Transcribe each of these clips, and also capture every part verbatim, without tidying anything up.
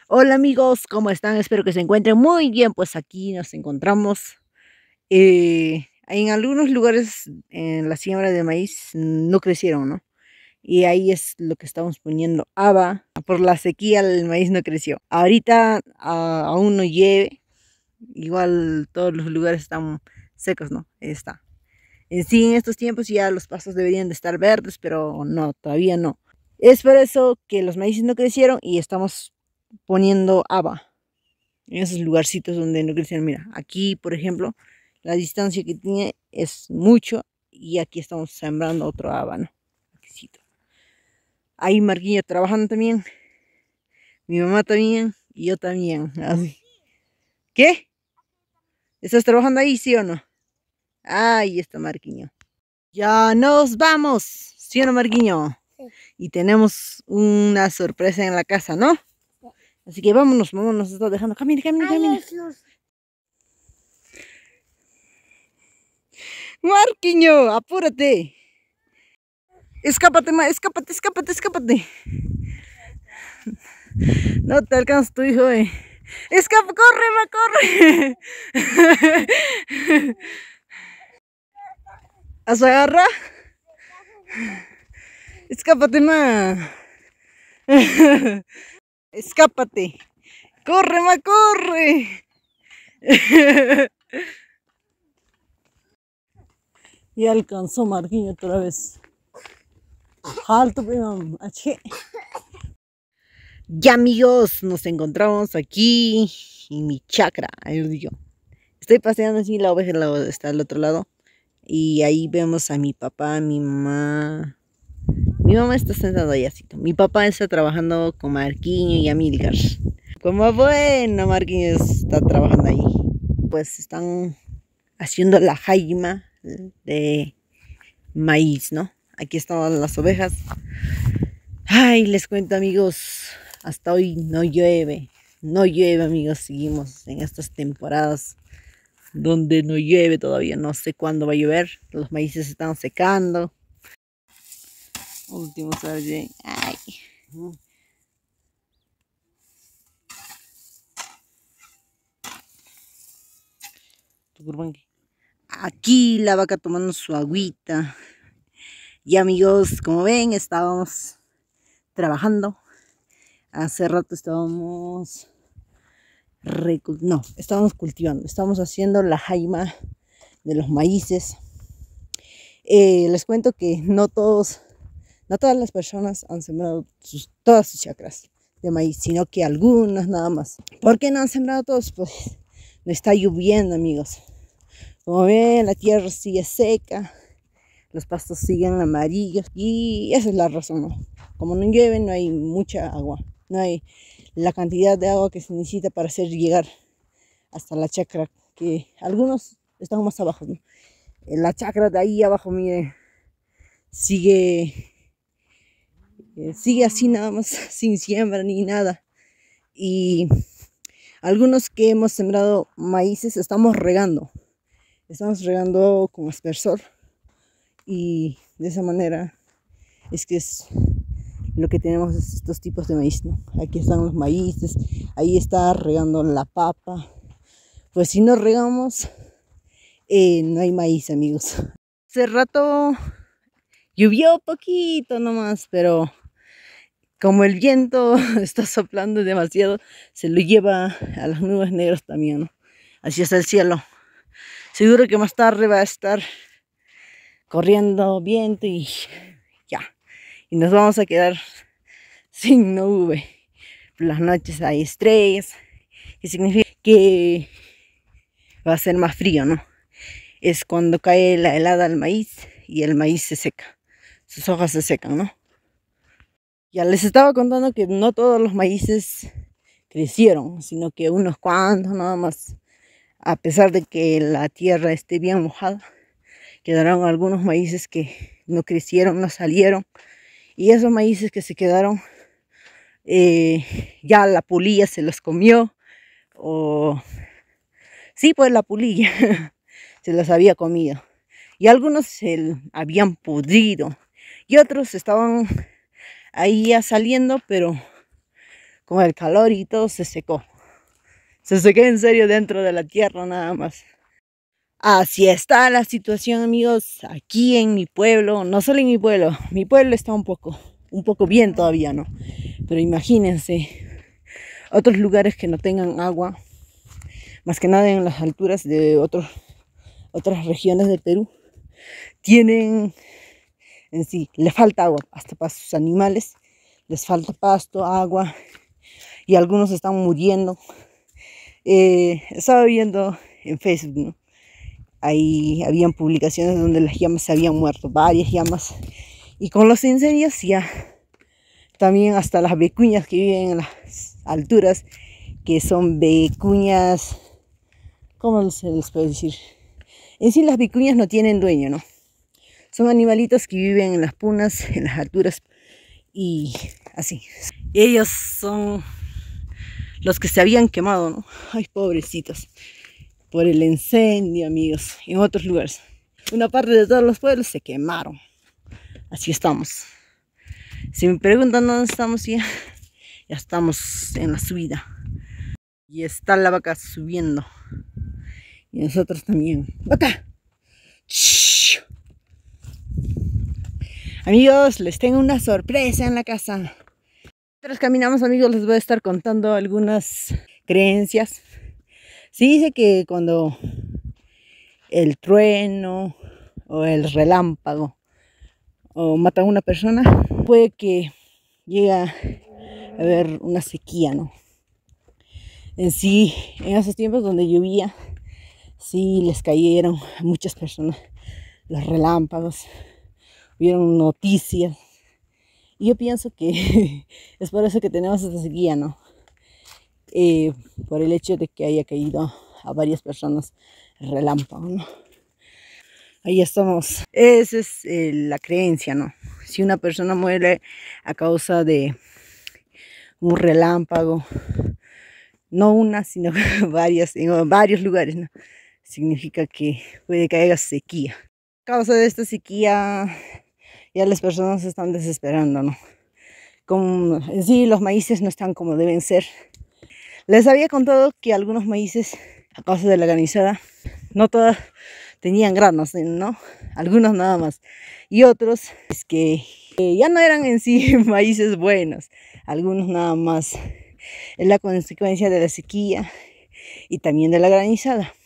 Hola amigos, ¿cómo están? Espero que se encuentren muy bien. Pues aquí nos encontramos. eh, en algunos lugares en la siembra de maíz no crecieron, ¿no? Y ahí es lo que estamos poniendo haba. Por la sequía el maíz no creció. Ahorita ah, aún no llueve. Igual todos los lugares están secos, ¿no? Ahí está. En sí, en estos tiempos ya los pastos deberían de estar verdes, pero no, todavía no. Es por eso que los maíces no crecieron y estamos poniendo haba en esos lugarcitos donde no crecieron. Mira, aquí por ejemplo, la distancia que tiene es mucho y aquí estamos sembrando otro habano. Aquícito. Ahí Marquinhos trabajando también, mi mamá también y yo también. Así. ¿Qué? ¿Estás trabajando ahí, sí o no? Ahí está Marquinhos. Ya nos vamos, ¿sí o no, Marquinhos? Sí. Y tenemos una sorpresa en la casa, ¿no? Sí. Así que vámonos, vámonos, nos está dejando. Camina, camina, camina. Marquinhos, apúrate. Escápate, ma, escápate, escápate, escápate. No te alcanza tu hijo, eh. Escapa, corre, ma, corre. ¿A su agarra? Escápate, ma. Escápate. Corre, ma, corre. Y alcanzó Marquinhos otra vez. Alto, primo. Ya amigos, nos encontramos aquí en mi chacra. Ahí os digo. Estoy paseando así, la oveja está al otro lado. Y ahí vemos a mi papá, mi mamá. Mi mamá está sentada allá así. Mi papá está trabajando con Marquinhos y Amílcar. Como bueno, Marquinhos está trabajando ahí. Pues están haciendo la jaima de maíz, ¿no? Aquí están las ovejas. Ay, les cuento amigos, hasta hoy no llueve. No llueve amigos, seguimos en estas temporadas donde no llueve todavía. No sé cuándo va a llover. Los maíces se están secando. Último sabe. Ay. Aquí la vaca tomando su agüita. Y amigos, como ven, estábamos trabajando. Hace rato estábamos... No, estábamos cultivando. Estábamos haciendo la jaima de los maíces. Eh, les cuento que no todos... No todas las personas han sembrado sus, todas sus chacras de maíz, sino que algunas nada más. ¿Por qué no han sembrado todos? Pues no está lloviendo, amigos. Como ven, la tierra sigue seca, los pastos siguen amarillos y esa es la razón, ¿no? Como no llueve, no hay mucha agua, no hay la cantidad de agua que se necesita para hacer llegar hasta la chacra, que algunos están más abajo, ¿no? La chacra de ahí abajo, miren, sigue... Eh, sigue así nada más, sin siembra ni nada. Y algunos que hemos sembrado maíces estamos regando. Estamos regando con aspersor. Y de esa manera es que es lo que tenemos estos tipos de maíz, ¿no? Aquí están los maíces, ahí está regando la papa. Pues si no regamos, eh, no hay maíz, amigos. Hace rato llovió poquito nomás, pero... como el viento está soplando demasiado, se lo lleva a las nubes negras también, ¿no? Así está el cielo. Seguro que más tarde va a estar corriendo viento y ya. Y nos vamos a quedar sin nube. Por las noches hay estrellas, que significa que va a ser más frío, ¿no? Es cuando cae la helada al maíz y el maíz se seca. Sus hojas se secan, ¿no? Ya les estaba contando que no todos los maíces crecieron, sino que unos cuantos nada más. A pesar de que la tierra esté bien mojada, quedaron algunos maíces que no crecieron, no salieron. Y esos maíces que se quedaron, eh, ya la polilla se los comió. O sí, pues la polilla se los había comido. Y algunos se habían podrido. Y otros estaban... ahí ya saliendo, pero con el calor y todo se secó. Se secó en serio dentro de la tierra nada más. Así está la situación, amigos, aquí en mi pueblo, no solo en mi pueblo, mi pueblo está un poco, un poco bien todavía, ¿no? Pero imagínense otros lugares que no tengan agua, más que nada en las alturas de otros, otras regiones del Perú, tienen en sí, le falta agua, hasta para sus animales, les falta pasto, agua, y algunos están muriendo. Eh, estaba viendo en Facebook, ¿no? Ahí habían publicaciones donde las llamas se habían muerto, varias llamas. Y con los incendios ya también hasta las vicuñas que viven en las alturas, que son vicuñas, ¿cómo se les puede decir? En sí las vicuñas no tienen dueño, ¿no? Son animalitos que viven en las punas, en las alturas y así. Ellos son los que se habían quemado, ¿no? Ay, pobrecitos. Por el incendio, amigos, en otros lugares. Una parte de todos los pueblos se quemaron. Así estamos. Si me preguntan dónde estamos, ya, ya estamos en la subida. Y está la vaca subiendo. Y nosotros también. ¡Vaca! ¡Shh! Amigos, les tengo una sorpresa en la casa. Mientras caminamos, amigos, les voy a estar contando algunas creencias. Se dice que cuando el trueno o el relámpago o mata a una persona, puede que llegue a haber una sequía, ¿no? En sí, en esos tiempos donde llovía, sí les cayeron a muchas personas los relámpagos, hubieron noticias. Y yo pienso que es por eso que tenemos esta sequía, ¿no? Eh, por el hecho de que haya caído a varias personas el relámpago, ¿no? Ahí estamos. Esa es eh, la creencia, ¿no? Si una persona muere a causa de un relámpago, no una, sino varias, en varios lugares, ¿no? Significa que puede que haya sequía. A causa de esta sequía, ya las personas se están desesperando, ¿no? Como en sí los maíces no están como deben ser. Les había contado que algunos maíces, a causa de la granizada, no todas tenían granos, ¿no? Algunos nada más. Y otros es que eh, ya no eran en sí maíces buenos. Algunos nada más. Es la consecuencia de la sequía y también de la granizada.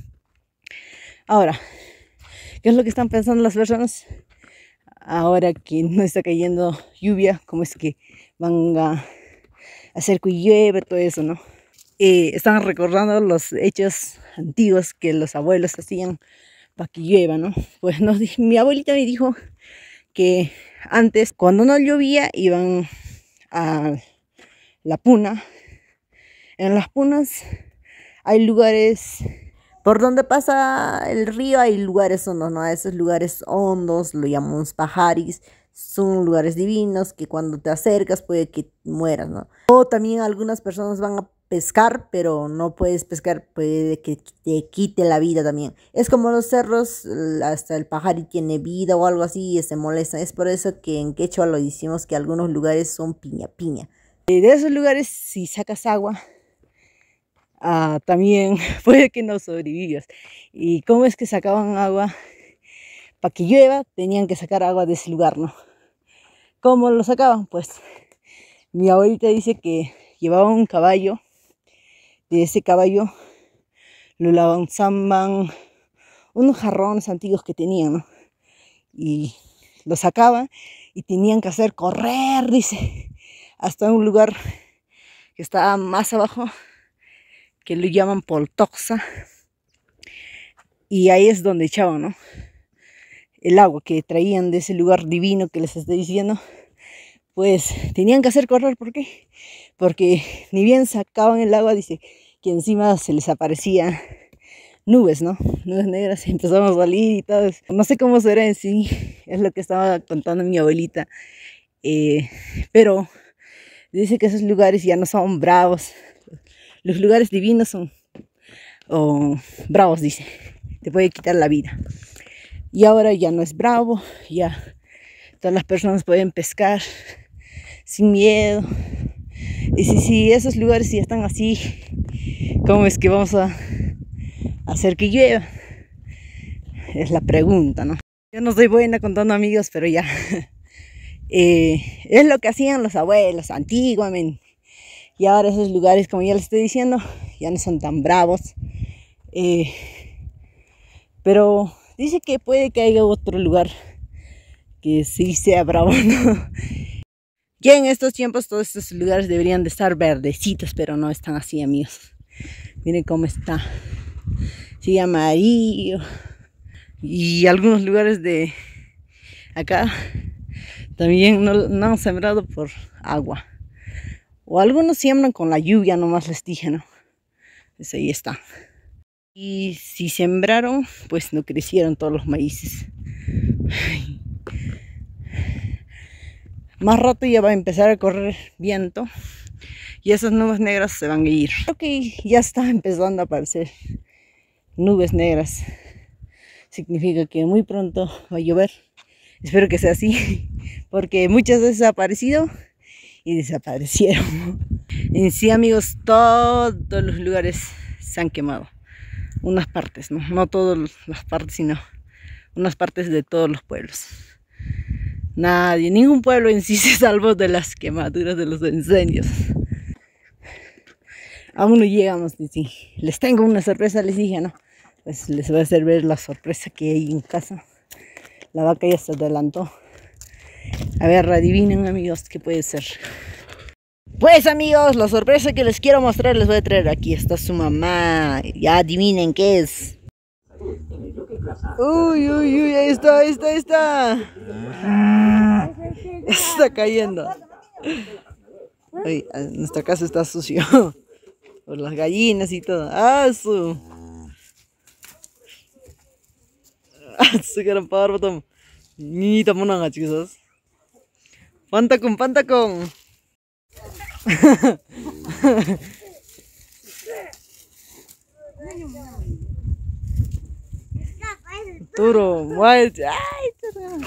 Ahora, ¿qué es lo que están pensando las personas? Ahora que no está cayendo lluvia, ¿cómo es que van a hacer que llueva, todo eso, ¿no? Eh, están recordando los hechos antiguos que los abuelos hacían para que llueva, ¿no? Pues nos, mi abuelita me dijo que antes, cuando no llovía, iban a la puna. En las punas hay lugares por donde pasa el río, hay lugares hondos, ¿no? Esos lugares hondos lo llamamos pajaris. Son lugares divinos que cuando te acercas puede que mueras, ¿no? O también algunas personas van a pescar, pero no puedes pescar, puede que te quite la vida también. Es como los cerros, hasta el pajari tiene vida o algo así y se molesta. Es por eso que en quechua lo decimos que algunos lugares son piña piña. De esos lugares, si sacas agua, ah, también puede que no sobrevivas. ¿Y cómo es que sacaban agua? Para que llueva, tenían que sacar agua de ese lugar, ¿no? ¿Cómo lo sacaban? Pues mi abuelita dice que llevaban un caballo. De ese caballo lo lanzaban unos jarrones antiguos que tenían, ¿no? Y lo sacaban y tenían que hacer correr, dice, hasta un lugar que estaba más abajo, que lo llaman Poltoxa. Y ahí es donde echaban, ¿no? El agua que traían de ese lugar divino que les estoy diciendo. Pues tenían que hacer correr, ¿por qué? Porque ni bien sacaban el agua, dice que encima se les aparecía nubes, ¿no? Nubes negras y empezaban a salir y todo eso. No sé cómo será en sí, es lo que estaba contando mi abuelita. Eh, pero dice que esos lugares ya no son bravos. Los lugares divinos son oh, bravos, dice. Te puede quitar la vida. Y ahora ya no es bravo, ya todas las personas pueden pescar sin miedo. Y si, si esos lugares ya están así, ¿cómo es que vamos a hacer que llueva? Es la pregunta, ¿no? Yo no soy buena contando amigos, pero ya. Eh, es lo que hacían los abuelos antiguamente. Y ahora esos lugares, como ya les estoy diciendo, ya no son tan bravos. Eh, pero dice que puede que haya otro lugar que sí sea bravo, ¿no? Ya en estos tiempos todos estos lugares deberían de estar verdecitos, pero no están así, amigos. Miren cómo está. Sigue amarillo. Y algunos lugares de acá también no, no han sembrado por agua. O algunos siembran con la lluvia, nomás les dije, ¿no? Pues ahí está. Y si sembraron, pues no crecieron todos los maíces. Más rato ya va a empezar a correr viento y esas nubes negras se van a ir. Creo que ya está empezando a aparecer nubes negras. Significa que muy pronto va a llover. Espero que sea así, porque muchas veces ha aparecido y desaparecieron. En sí, amigos, todos los lugares se han quemado. Unas partes, no, no todas las partes, sino unas partes de todos los pueblos. Nadie, ningún pueblo en sí se salvó de las quemaduras, de los incendios. Aún no llegamos, sí. Les tengo una sorpresa, les dije, ¿no? Pues les voy a hacer ver la sorpresa que hay en casa. La vaca ya se adelantó. A ver, adivinen, amigos, ¿qué puede ser? Pues, amigos, la sorpresa que les quiero mostrar les voy a traer. Aquí está su mamá. Ya adivinen qué es. Uy, uy, uy, ahí está, ahí está, ahí está. Está cayendo. Uy, nuestra casa está sucio. Por las gallinas y todo. ¡Ah, su! ¡Ah, su! Gran parvo. Niñita mona, chicos. Pantacón, pantacón. Turo, muerte. Ay, turo.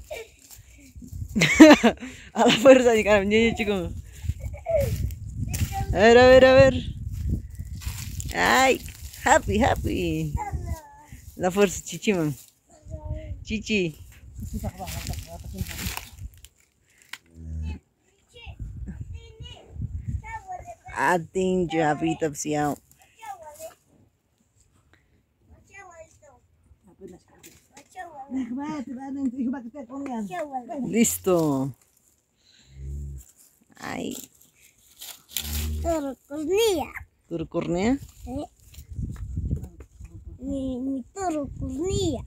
A la fuerza, niño, chico. A ver, a ver, a ver. Ay, happy, happy. La fuerza, chichi, man. Chichi. Ating jabit up siya. Listo. Ay. Toro cornea. Turo cornea? ¿Eh? Mi, mi toro cornea.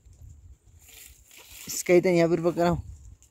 Es que ahí tenía berbakaraw.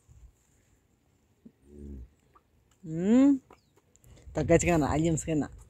Hmm. Tagach ka na, aliams ka na.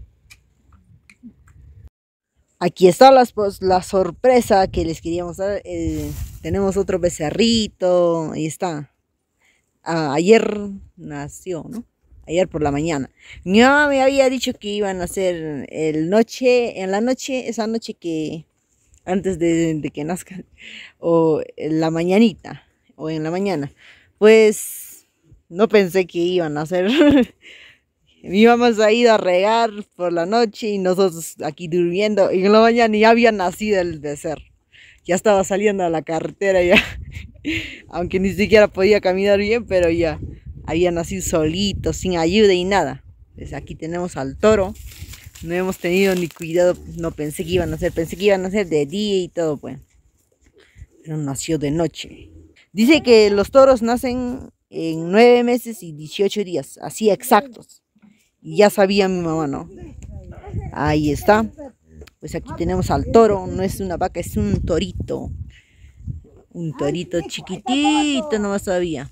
Aquí está las, pues, la sorpresa que les quería mostrar. Eh, tenemos otro becerrito. Ahí está. Ah, ayer nació, ¿no? Ayer por la mañana. Mi mamá me había dicho que iban a hacer el noche, en la noche, esa noche que antes de, de que nazca, o en la mañanita, o en la mañana. Pues no pensé que iban a hacer. Mi mamá se ha ido a regar por la noche y nosotros aquí durmiendo. Y en la mañana ya había nacido el becerro. Ya estaba saliendo a la carretera ya. Aunque ni siquiera podía caminar bien, pero ya había nacido solito, sin ayuda y nada. Pues aquí tenemos al toro. No hemos tenido ni cuidado, no pensé que iban a hacer. Pensé que iban a hacer de día y todo, pues. Pero nació de noche. Dice que los toros nacen en nueve meses y dieciocho días, así exactos. Y ya sabía mi mamá, ¿no? Ahí está. Pues aquí tenemos al toro. No es una vaca, es un torito. Un torito chiquitito, nomás todavía.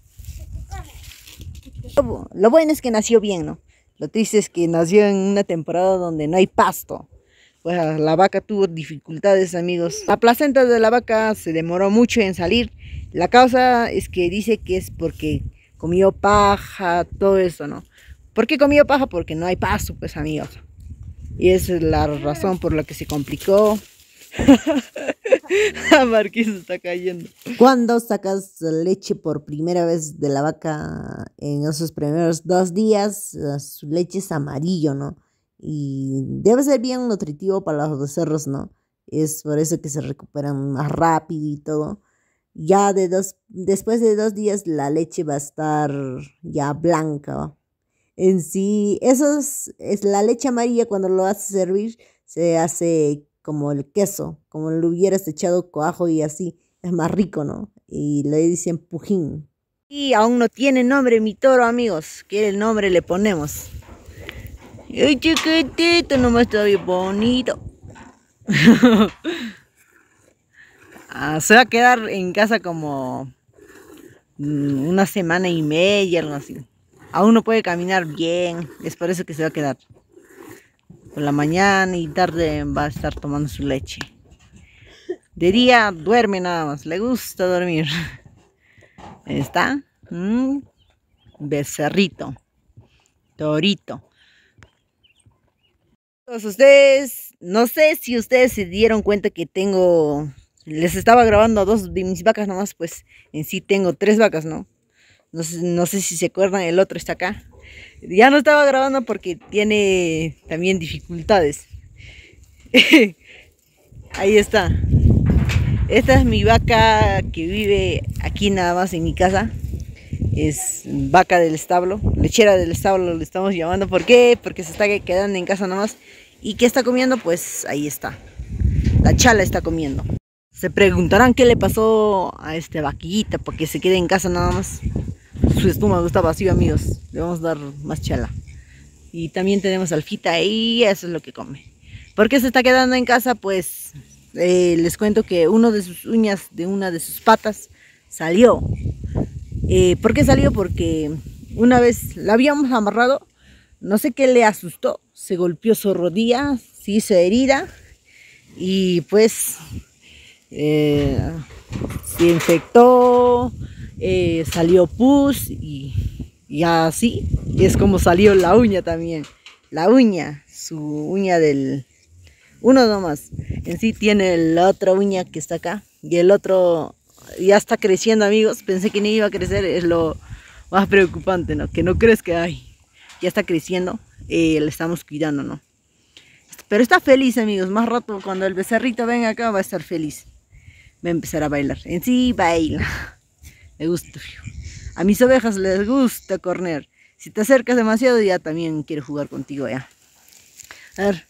Lo bueno es que nació bien, ¿no? Lo triste es que nació en una temporada donde no hay pasto. Pues la vaca tuvo dificultades, amigos. La placenta de la vaca se demoró mucho en salir. La causa es que dice que es porque comió paja, todo eso, ¿no? ¿Por qué comió paja? Porque no hay pasto, pues, amigos. Y esa es la razón por la que se complicó. Marqués está cayendo. ¿Cuándo sacas leche por primera vez de la vaca? En esos primeros dos días, eh, su leche es amarillo, ¿no? Y debe ser bien nutritivo para los becerros, ¿no? Es por eso que se recuperan más rápido y todo. Ya de dos, después de dos días la leche va a estar ya blanca, ¿va? En sí, eso es, es la leche amarilla cuando lo haces servir, se hace como el queso, como le hubieras echado cuajo y así, es más rico, ¿no? Y le dicen pujín. Y aún no tiene nombre mi toro, amigos. ¿Qué el nombre le ponemos? ¡Ay, chiquitito! Nomás está bien bonito. Ah, se va a quedar en casa como mm, una semana y media, algo así. Aún no puede caminar bien, es por eso que se va a quedar. Por la mañana y tarde va a estar tomando su leche. De día duerme nada más, le gusta dormir. Ahí está. Mm, becerrito. Torito. Todos ustedes, no sé si ustedes se dieron cuenta que tengo, les estaba grabando a dos de mis vacas nomás, pues en sí tengo tres vacas, ¿no? No sé, no sé si se acuerdan, el otro está acá. Ya no estaba grabando porque tiene también dificultades. Ahí está. Esta es mi vaca que vive aquí nada más en mi casa. Es vaca del establo, lechera del establo le estamos llamando. ¿Por qué? Porque se está quedando en casa nada más. ¿Y qué está comiendo? Pues ahí está. La chala está comiendo. Se preguntarán qué le pasó a este vaquillita porque se quede en casa nada más. Su estómago está vacío, amigos. Le vamos a dar más chala. Y también tenemos alfita y eso es lo que come. ¿Por qué se está quedando en casa? Pues eh, les cuento que uno de sus uñas de una de sus patas salió. Eh, ¿Por qué salió? Porque una vez la habíamos amarrado. No sé qué le asustó. Se golpeó su rodilla, se hizo herida. Y pues eh, se infectó. Eh, salió pus y, y así y es como salió la uña también, la uña, su uña del uno nomás, en sí tiene la otra uña que está acá y el otro ya está creciendo, amigos. Pensé que ni iba a crecer, es lo más preocupante, ¿no? Que no crees que hay, ya está creciendo, eh, le estamos cuidando, ¿no? Pero está feliz, amigos. Más rato cuando el becerrito venga acá va a estar feliz, va a empezar a bailar, en sí baila. Le gusta. A mis ovejas les gusta correr. Si te acercas demasiado ya también quiere jugar contigo ya. A ver.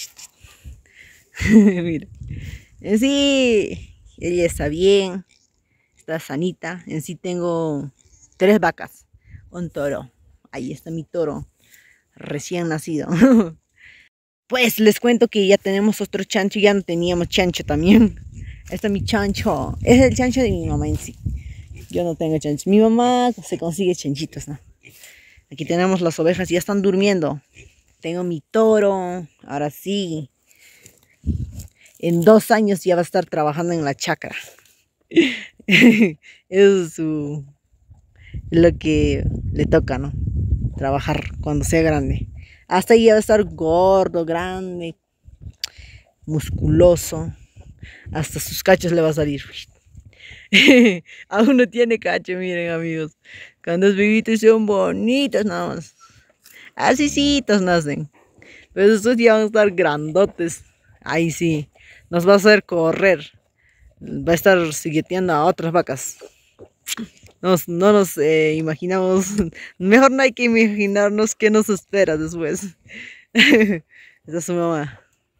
Mira. En sí, ella está bien. Está sanita. En sí tengo tres vacas. Un toro. Ahí está mi toro. Recién nacido. Pues les cuento que ya tenemos otro chancho. Ya no teníamos chancho también. Este está mi chancho. Es el chancho de mi mamá en sí. Yo no tengo chanchos. Mi mamá se consigue chanchitos, ¿no? Aquí tenemos las ovejas, ya están durmiendo. Tengo mi toro. Ahora sí. En dos años ya va a estar trabajando en la chacra. Eso es su, lo que le toca, ¿no? Trabajar cuando sea grande. Hasta ahí ya va a estar gordo, grande, musculoso. Hasta sus cachos le va a salir. Aún no tiene cacho, miren, amigos. Cuando los bebitos son bonitos nada más. Asícitos nacen. Pero estos ya van a estar grandotes. Ahí sí. Nos va a hacer correr. Va a estar sigueteando a otras vacas. Nos, no nos eh, imaginamos. Mejor no hay que imaginarnos qué nos espera después. Esa es su mamá.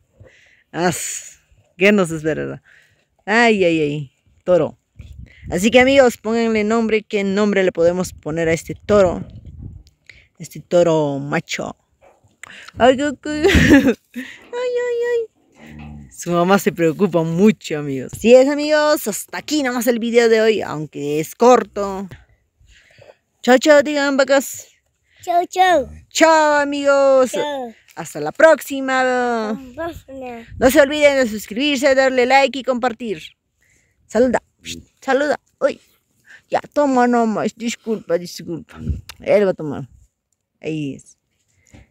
As, ¿qué nos espera? Ay, ay, ay. Toro. Así que, amigos, pónganle nombre. ¿Qué nombre le podemos poner a este toro? Este toro macho. Ay, ay, ay, ay, ay. Su mamá se preocupa mucho, amigos. Así es, amigos. Hasta aquí nomás el video de hoy, aunque es corto. Chao, chao, digan vacas. Chau, chau. Chao, amigos. Chau. Hasta la próxima. No se olviden de suscribirse, darle like y compartir. Saluda. Saluda. Uy. Ya, toma nomás. Disculpa, disculpa. Él va a tomar. Ahí es.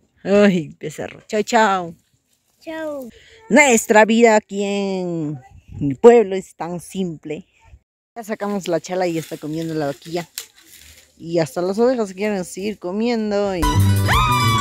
Ay, becerro. Chao, chao. Chau. Nuestra vida aquí en Mi pueblo es tan simple. Ya sacamos la chala y ya está comiendo la vaquilla. Y hasta las ovejas quieren seguir comiendo y...